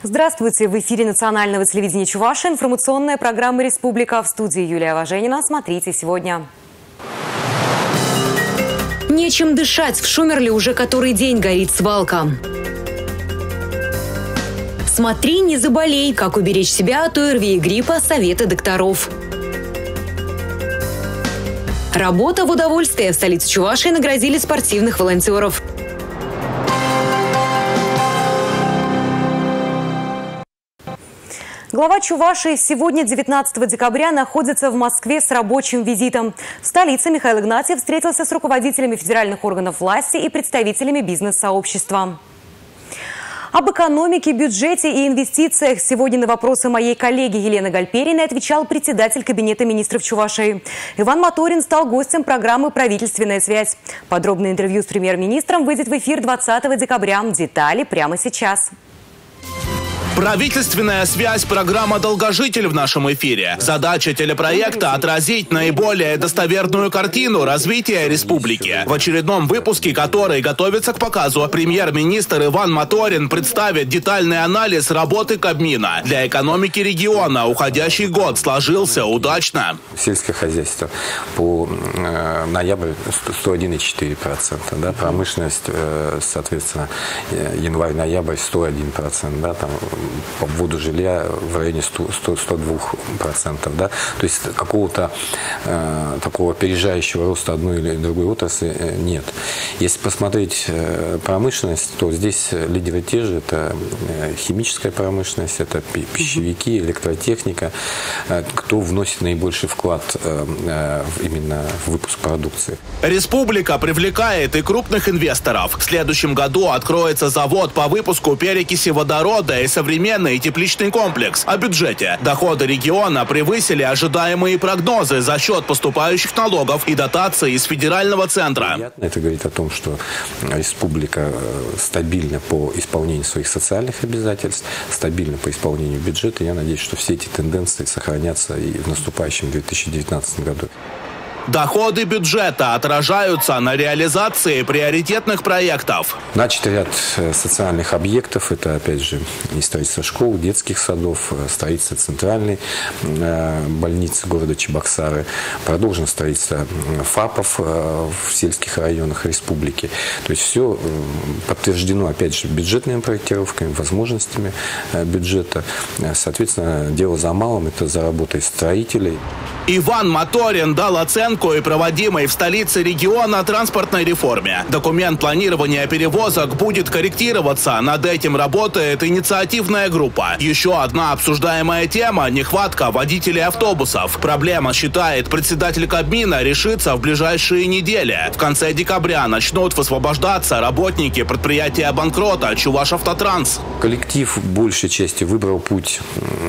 Здравствуйте! В эфире национального телевидения Чувашии информационная программа «Республика». В студии Юлия Важенина. Смотрите сегодня. Нечем дышать. В Шумерле уже который день горит свалка. Смотри, не заболей. Как уберечь себя от ОРВИ и гриппа. Советы докторов. Работа в удовольствие. В столице Чувашии наградили спортивных волонтеров. Глава Чувашии сегодня, 19 декабря, находится в Москве с рабочим визитом. В столице Михаил Игнатьев встретился с руководителями федеральных органов власти и представителями бизнес-сообщества. Об экономике, бюджете и инвестициях сегодня на вопросы моей коллеги Елены Гальпериной отвечал председатель Кабинета министров Чувашии. Иван Моторин стал гостем программы «Правительственная связь». Подробное интервью с премьер-министром выйдет в эфир 20 декабря. Детали прямо сейчас. Правительственная связь – программа «Долгожитель» в нашем эфире. Задача телепроекта – отразить наиболее достоверную картину развития республики. В очередном выпуске, который готовится к показу, премьер-министр Иван Моторин представит детальный анализ работы Кабмина. Для экономики региона уходящий год сложился удачно. Сельское хозяйство по ноябрь 101,4%. Да, промышленность, соответственно, январь-ноябрь 101%. Да, там, по вводу жилья в районе 102%. Да? То есть какого-то такого опережающего роста одной или другой отрасли нет. Если посмотреть промышленность, то здесь лидеры те же. Это химическая промышленность, это пищевики, электротехника. Кто вносит наибольший вклад именно в выпуск продукции. Республика привлекает и крупных инвесторов. В следующем году откроется завод по выпуску перекиси водорода и современный тепличный комплекс. О бюджете. Доходы региона превысили ожидаемые прогнозы за счет поступающих налогов и дотаций из федерального центра. Это говорит о том, что республика стабильна по исполнению своих социальных обязательств, стабильна по исполнению бюджета. Я надеюсь, что все эти тенденции сохранятся и в наступающем 2019 году. Доходы бюджета отражаются на реализации приоритетных проектов. Начат ряд социальных объектов. Это, опять же, и строительство школ, детских садов, строительство центральной больницы города Чебоксары. Продолжено строительство ФАПов в сельских районах республики. То есть все подтверждено, опять же, бюджетными проектировками, возможностями бюджета. Соответственно, дело за малым. Это за работой строителей. Иван Моторин дал оценку и проводимой в столице региона транспортной реформе. Документ планирования перевозок будет корректироваться. Над этим работает инициативная группа. Еще одна обсуждаемая тема – нехватка водителей автобусов. Проблема, считает председатель Кабмина, решится в ближайшие недели. В конце декабря начнут высвобождаться работники предприятия-банкрота «Чувашавтотранс». Коллектив в большей части выбрал путь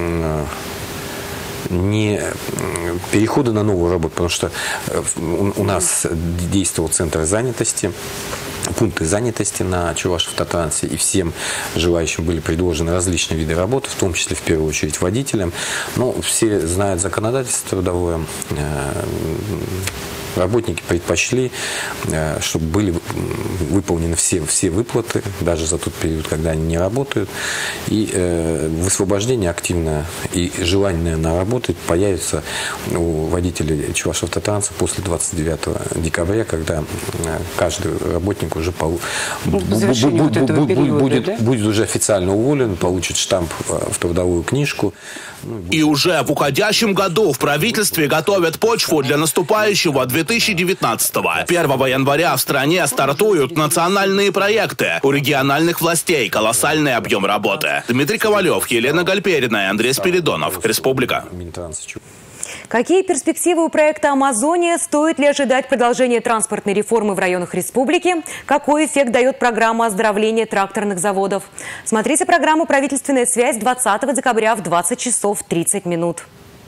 не перехода на новую работу, потому что у нас действовал центр занятости, пункты занятости на Чувашавтотрансе, и всем желающим были предложены различные виды работы, в том числе, в первую очередь, водителям. Но все знают законодательство трудовое. Работники предпочли, чтобы были выполнены все выплаты, даже за тот период, когда они не работают. И высвобождение активное и желание на работу появится у водителей Чувашавтотранса после 29 декабря, когда каждый работник уже будет уже официально уволен, получит штамп в трудовую книжку. И уже в уходящем году в правительстве готовят почву для наступающего 2019-го. 1 января в стране стартуют национальные проекты. У региональных властей колоссальный объем работы. Дмитрий Ковалев, Елена Гальперина и Андрей Спиридонов. Республика. Какие перспективы у проекта «Амазония»? Стоит ли ожидать продолжения транспортной реформы в районах республики? Какой эффект дает программа оздоровления тракторных заводов? Смотрите программу «Правительственная связь» 20 декабря в 20 часов 30 минут.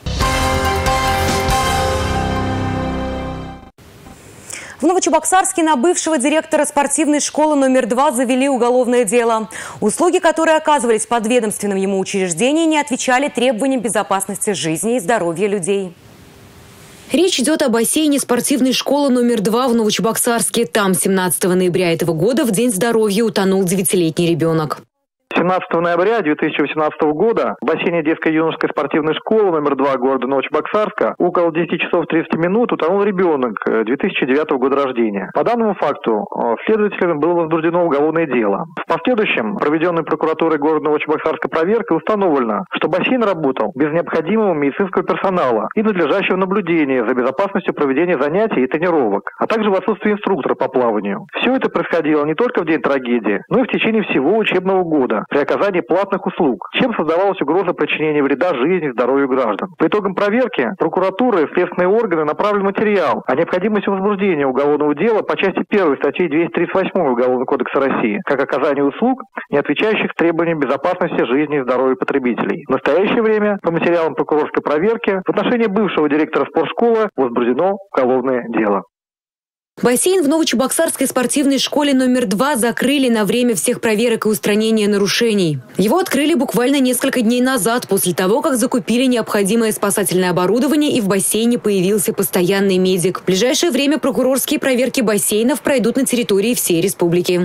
В Новочебоксарске на бывшего директора спортивной школы номер 2 завели уголовное дело. Услуги, которые оказывались в подведомственном ему учреждении, не отвечали требованиям безопасности жизни и здоровья людей. Речь идет о бассейне спортивной школы номер 2 в Новочебоксарске. Там 17 ноября этого года в День здоровья утонул 9-летний ребенок. 17 ноября 2018 года в бассейне детско-юношеской спортивной школы номер 2 города Новочебоксарска около 10 часов 30 минут утонул ребенок 2009 года рождения. По данному факту следователям было возбуждено уголовное дело. В последующем проведенной прокуратурой города Новочебоксарска проверкой установлено, что бассейн работал без необходимого медицинского персонала и надлежащего наблюдения за безопасностью проведения занятий и тренировок, а также в отсутствии инструктора по плаванию. Все это происходило не только в день трагедии, но и в течение всего учебного года при оказании платных услуг, чем создавалась угроза причинения вреда жизни и здоровью граждан. По итогам проверки прокуратура и следственные органы направили материал о необходимости возбуждения уголовного дела по части 1 статьи 238 Уголовного кодекса России, как оказание услуг, не отвечающих требованиям безопасности жизни и здоровья потребителей. В настоящее время по материалам прокурорской проверки в отношении бывшего директора спортшколы возбуждено уголовное дело. Бассейн в Новочебоксарской спортивной школе номер 2 закрыли на время всех проверок и устранения нарушений. Его открыли буквально несколько дней назад, после того, как закупили необходимое спасательное оборудование и в бассейне появился постоянный медик. В ближайшее время прокурорские проверки бассейнов пройдут на территории всей республики.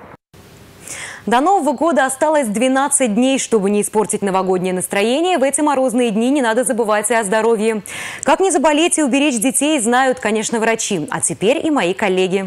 До Нового года осталось 12 дней. Чтобы не испортить новогоднее настроение, в эти морозные дни не надо забывать и о здоровье. Как не заболеть и уберечь детей, знают, конечно, врачи. А теперь и мои коллеги.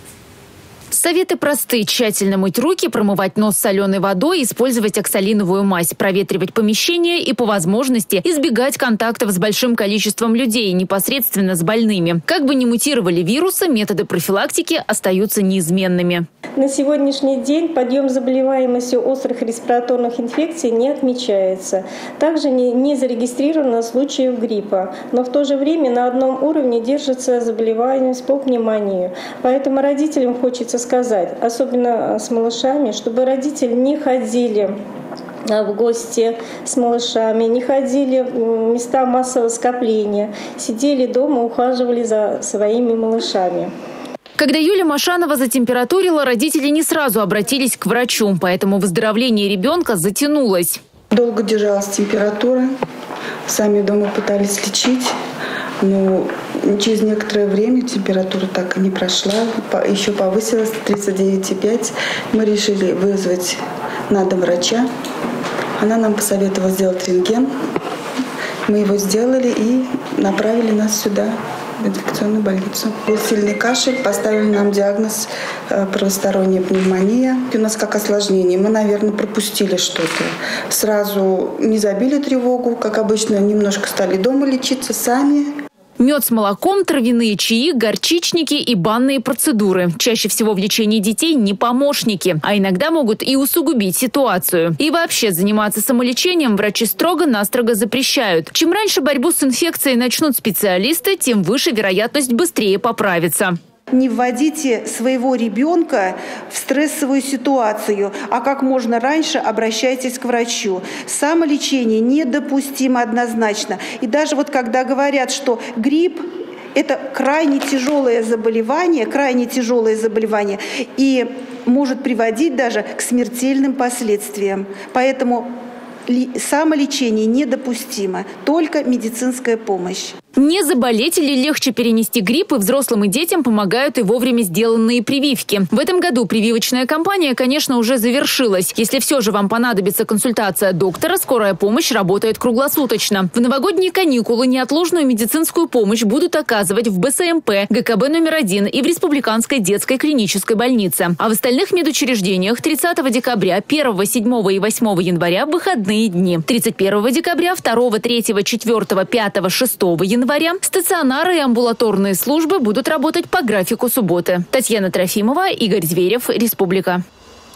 Советы просты. Тщательно мыть руки, промывать нос соленой водой, использовать оксалиновую мазь, проветривать помещение и, по возможности, избегать контактов с большим количеством людей, непосредственно с больными. Как бы ни мутировали вирусы, методы профилактики остаются неизменными. На сегодняшний день подъем заболеваемости острых респираторных инфекций не отмечается. Также не зарегистрировано случаев гриппа. Но в то же время на одном уровне держится заболеваемость по пневмонии. Поэтому родителям хочется сказать, особенно с малышами, чтобы родители не ходили в гости с малышами, не ходили в места массового скопления, сидели дома, ухаживали за своими малышами. Когда Юлия Машанова затемпературила, родители не сразу обратились к врачу, поэтому выздоровление ребенка затянулось. Долго держалась температура, сами дома пытались лечить, но через некоторое время температура так и не прошла, еще повысилась 39,5. Мы решили вызвать на дом врача. Она нам посоветовала сделать рентген. Мы его сделали и направили нас сюда, в инфекционную больницу. Был сильный кашель, поставили нам диагноз правосторонняя пневмония. У нас как осложнение, мы, наверное, пропустили что-то. Сразу не забили тревогу, как обычно, немножко стали дома лечиться сами. Мед с молоком, травяные чаи, горчичники и банные процедуры. Чаще всего в лечении детей не помощники, а иногда могут и усугубить ситуацию. И вообще заниматься самолечением врачи строго-настрого запрещают. Чем раньше борьбу с инфекцией начнут специалисты, тем выше вероятность быстрее поправиться. Не вводите своего ребенка в стрессовую ситуацию, а как можно раньше обращайтесь к врачу. Самолечение недопустимо однозначно. И даже вот когда говорят, что грипп – это крайне тяжелое заболевание и может приводить даже к смертельным последствиям. Поэтому самолечение недопустимо, только медицинская помощь. Не заболеть или легче перенести грипп и взрослым и детям помогают и вовремя сделанные прививки. В этом году прививочная кампания, конечно, уже завершилась. Если все же вам понадобится консультация доктора, скорая помощь работает круглосуточно. В новогодние каникулы неотложную медицинскую помощь будут оказывать в БСМП, ГКБ номер 1 и в Республиканской детской клинической больнице. А в остальных медучреждениях 30 декабря, 1, 7 и 8 января выходные дни. 31 декабря, 2, 3, 4, 5, 6 января стационары и амбулаторные службы будут работать по графику субботы. Татьяна Трофимова, Игорь Зверев, Республика.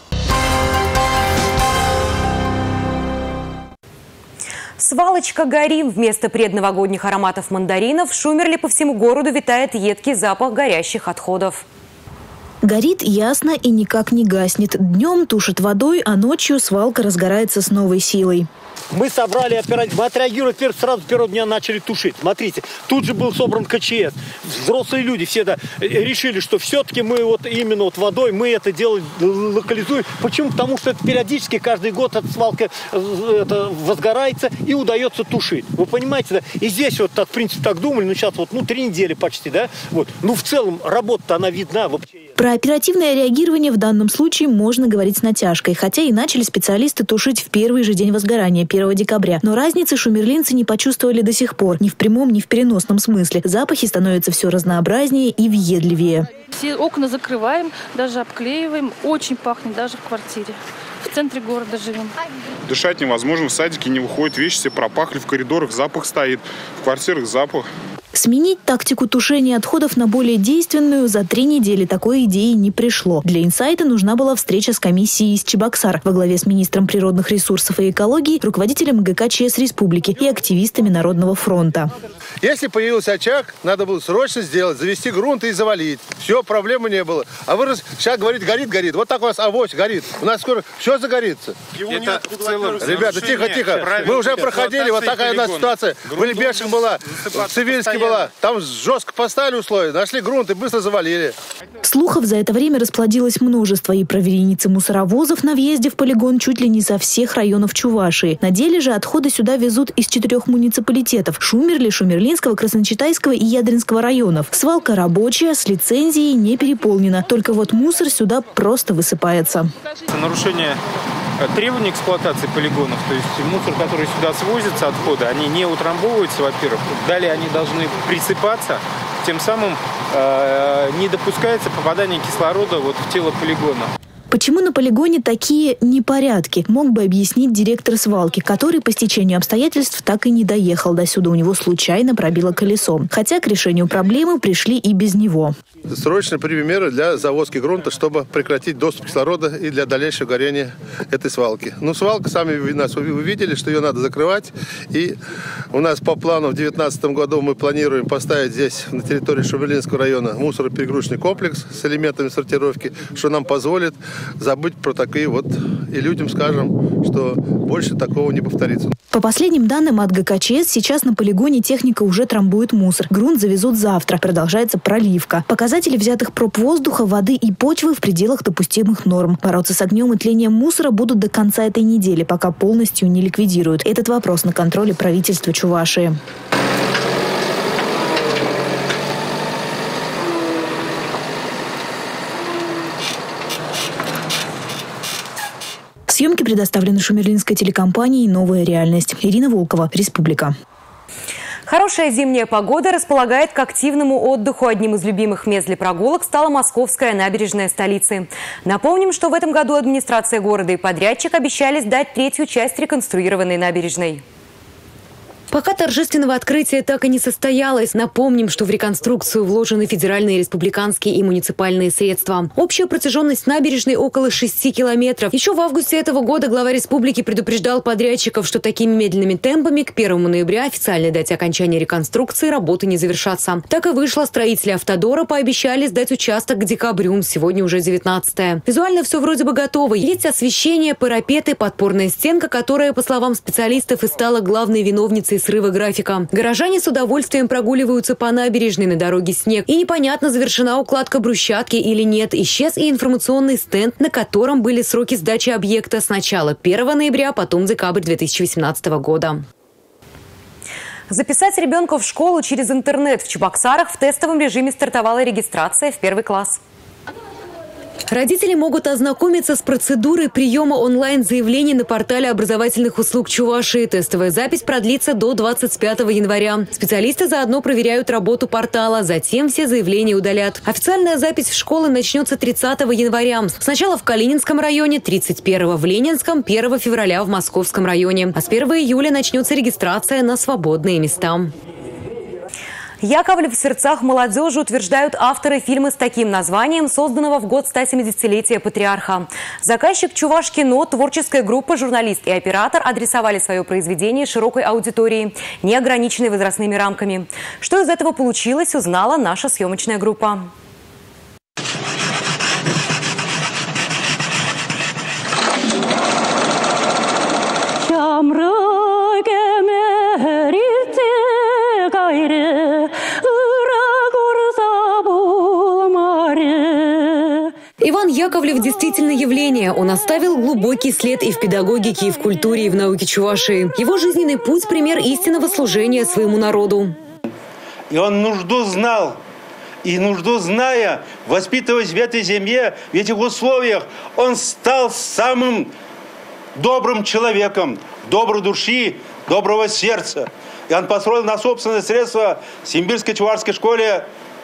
Свалочка «Гори». Вместо предновогодних ароматов мандаринов в Шумерле по всему городу витает едкий запах горящих отходов. Горит ясно и никак не гаснет. Днем тушит водой, а ночью свалка разгорается с новой силой. Мы собрали оперативно, мы отреагировали сразу первого дня начали тушить. Смотрите, тут же был собран КЧС. Взрослые люди все решили, что все-таки мы именно водой мы это дело локализуем. Почему? Потому что это периодически каждый год эта свалка возгорается и удается тушить. Вы понимаете, да? И здесь в принципе так думали, но сейчас 3 недели почти, да? Ну в целом работа-то она видна вообще. Про оперативное реагирование в данном случае можно говорить с натяжкой, хотя и начали специалисты тушить в первый же день возгорания, 1 декабря. Но разницы шумерлинцы не почувствовали до сих пор, ни в прямом, ни в переносном смысле. Запахи становятся все разнообразнее и въедливее. Все окна закрываем, даже обклеиваем. Очень пахнет даже в квартире. В центре города живем. Дышать невозможно, в садике не выходят, вещи все пропахли, в коридорах запах стоит, в квартирах запах. Сменить тактику тушения отходов на более действенную за 3 недели такой идеи не пришло. Для «Инсайта» нужна была встреча с комиссией из Чебоксар во главе с министром природных ресурсов и экологии, руководителем ГК ЧС Республики и активистами Народного фронта. Если появился очаг, надо было срочно сделать, завести грунт и завалить. Все, проблемы не было. А вы сейчас говорите, горит. Вот так у вас авось горит. У нас скоро все загорится. Ребята, тихо. Мы уже проходили, вот такая у нас ситуация. В Лебешах была, в Цивильске была. Там жестко поставили условия, нашли грунт и быстро завалили. Слухов за это время расплодилось множество, и про вереницы мусоровозов на въезде в полигон чуть ли не со всех районов Чувашии. На деле же отходы сюда везут из 4 муниципалитетов – Шумерли, Шумерлинского, Красночитайского и Ядринского районов. Свалка рабочая, с лицензией не переполнена. Только вот мусор сюда просто высыпается. Нарушение требований эксплуатации полигонов, то есть мусор, который сюда свозится, отходы, они не утрамбовываются, во-первых. Далее они должны присыпаться, тем самым не допускается попадание кислорода в тело полигона. Почему на полигоне такие непорядки, мог бы объяснить директор свалки, который по стечению обстоятельств так и не доехал до сюда. У него случайно пробило колесо. Хотя к решению проблемы пришли и без него. Срочно примем меры для завозки грунта, чтобы прекратить доступ кислорода и для дальнейшего горения этой свалки. Свалка, сами вы видели, что ее надо закрывать. И у нас по плану в 2019 году мы планируем поставить здесь, на территории Шумерлинского района, мусороперегрузочный комплекс с элементами сортировки, что нам позволит забыть про такие и людям скажем, что больше такого не повторится. По последним данным от ГК ЧС, сейчас на полигоне техника уже трамбует мусор. Грунт завезут завтра. Продолжается проливка. Показатели взятых проб воздуха, воды и почвы в пределах допустимых норм. Бороться с огнем и тлением мусора будут до конца этой недели, пока полностью не ликвидируют. Этот вопрос на контроле правительства Чувашии. Съемки предоставлены шумерлинской телекомпанией «Новая реальность». Ирина Волкова, Республика. Хорошая зимняя погода располагает к активному отдыху. Одним из любимых мест для прогулок стала московская набережная столицы. Напомним, что в этом году администрация города и подрядчик обещали сдать 3-ю часть реконструированной набережной. Пока торжественного открытия так и не состоялось. Напомним, что в реконструкцию вложены федеральные, республиканские и муниципальные средства. Общая протяженность набережной около 6 километров. Еще в августе этого года глава республики предупреждал подрядчиков, что такими медленными темпами к 1 ноября, официальной дате окончания реконструкции, работы не завершатся. Так и вышло. Строители «Автодора» пообещали сдать участок к декабрю. Сегодня уже 19-е. Визуально все вроде бы готово. Есть освещение, парапеты, подпорная стенка, которая, по словам специалистов, и стала главной виновницей срыва графика. Горожане с удовольствием прогуливаются по набережной, на дороге снег. И непонятно, завершена укладка брусчатки или нет. Исчез и информационный стенд, на котором были сроки сдачи объекта сначала 1 ноября, потом декабрь 2018 года. Записать ребенка в школу через интернет в Чебоксарах в тестовом режиме стартовала регистрация в 1 класс. Родители могут ознакомиться с процедурой приема онлайн-заявлений на портале образовательных услуг Чувашии. Тестовая запись продлится до 25 января. Специалисты заодно проверяют работу портала, затем все заявления удалят. Официальная запись в школы начнется 30 января. Сначала в Калининском районе, 31 в Ленинском, 1 февраля в Московском районе. А с 1 июля начнется регистрация на свободные места. Яковлев в сердцах молодежи, утверждают авторы фильма с таким названием, созданного в год 170-летия патриарха. Заказчик Чувашкино, творческая группа, журналист и оператор адресовали свое произведение широкой аудитории, не ограниченной возрастными рамками. Что из этого получилось, узнала наша съемочная группа. Иван Яковлев действительно явление. Он оставил глубокий след и в педагогике, и в культуре, и в науке Чувашии. Его жизненный путь – пример истинного служения своему народу. И он нужду знал и нужду зная, воспитываясь в этой земле, в этих условиях, он стал самым добрым человеком, доброй души, доброго сердца. И он построил на собственные средства в Симбирско-Чувашской школе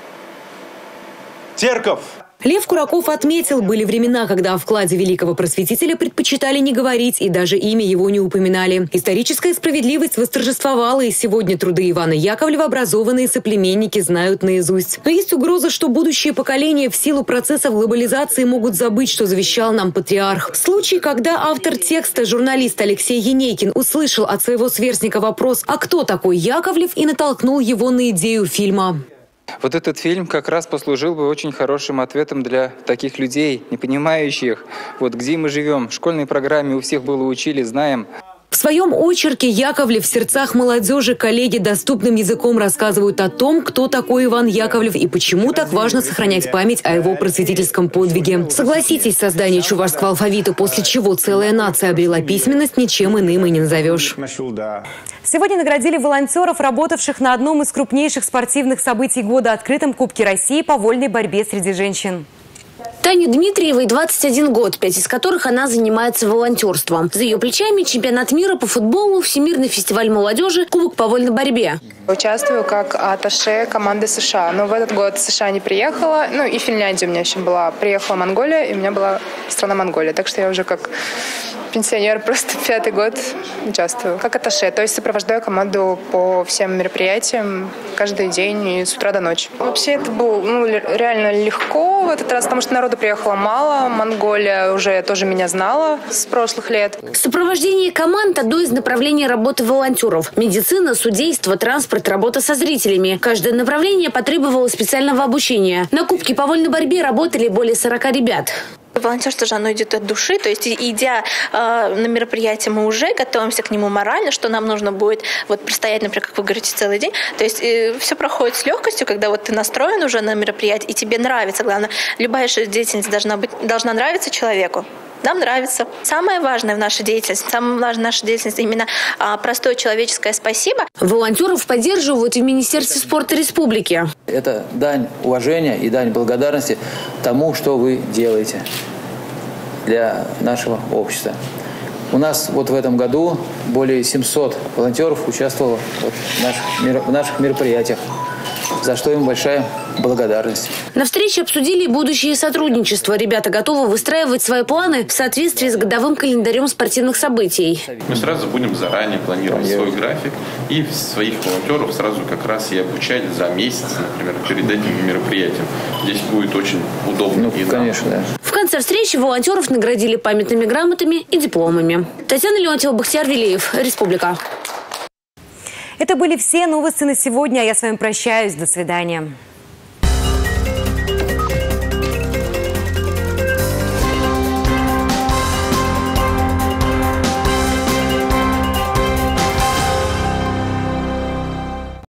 церковь. Лев Кураков отметил, были времена, когда о вкладе великого просветителя предпочитали не говорить и даже имя его не упоминали. Историческая справедливость восторжествовала, и сегодня труды Ивана Яковлева образованные соплеменники знают наизусть. Но есть угроза, что будущее поколение в силу процессов глобализации могут забыть, что завещал нам патриарх. В случае, когда автор текста, журналист Алексей Енейкин, услышал от своего сверстника вопрос «А кто такой Яковлев?» и натолкнул его на идею фильма. Вот этот фильм как раз послужил бы очень хорошим ответом для таких людей, не понимающих, вот где мы живем. В школьной программе у всех было учили, знаем. В своем очерке Яковлев в сердцах молодежи коллеги доступным языком рассказывают о том, кто такой Иван Яковлев и почему так важно сохранять память о его просветительском подвиге. Согласитесь, создание чувашского алфавита, после чего целая нация обрела письменность, ничем иным и не назовешь. Сегодня наградили волонтеров, работавших на одном из крупнейших спортивных событий года – открытом Кубке России по вольной борьбе среди женщин. Тане Дмитриевой 21 год, 5 из которых она занимается волонтерством. За ее плечами чемпионат мира по футболу, Всемирный фестиваль молодежи, Кубок по вольной борьбе. Участвую как атташе команды США. Но в этот год США не приехала. Ну и Финляндия у меня еще была. Приехала Монголия, и у меня была страна Монголия. Так что я уже как пенсионер просто 5-й год участвую. Как атташе, то есть сопровождаю команду по всем мероприятиям каждый день и с утра до ночи. Вообще это было реально легко в этот раз, потому что народу приехало мало. Монголия уже тоже меня знала с прошлых лет. Сопровождение команд – одно из направлений работы волонтеров. Медицина, судейство, транспорт, работа со зрителями. Каждое направление потребовало специального обучения. На Кубке по вольной борьбе работали более 40 ребят. Волонтерство же оно идет от души, то есть идя на мероприятие, мы уже готовимся к нему морально, что нам нужно будет простоять, например, как вы говорите, целый день. То есть все проходит с легкостью, когда ты настроен уже на мероприятие и тебе нравится. Главное, любая деятельность должна нравиться человеку. Нам нравится. Самое важное в нашей деятельности, именно простое человеческое спасибо. Волонтеров поддерживают и в Министерстве спорта республики. Это дань уважения и дань благодарности тому, что вы делаете для нашего общества. У нас в этом году более 700 волонтеров участвовало в наших мероприятиях, за что им большая благодарность. На встрече обсудили будущее сотрудничество. Ребята готовы выстраивать свои планы в соответствии с годовым календарем спортивных событий. Мы сразу будем заранее планировать свой график и своих волонтеров сразу как раз и обучать за месяц, например, перед этим мероприятием. Здесь будет очень удобно. Конечно, да. В конце встречи волонтеров наградили памятными грамотами и дипломами. Татьяна Леонтьева, Бахтияр Велиев, Республика. Это были все новости на сегодня. Я с вами прощаюсь. До свидания.